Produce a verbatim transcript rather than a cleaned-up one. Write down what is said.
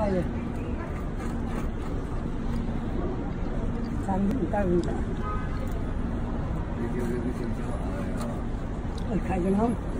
了，餐厅带回来。我开个门。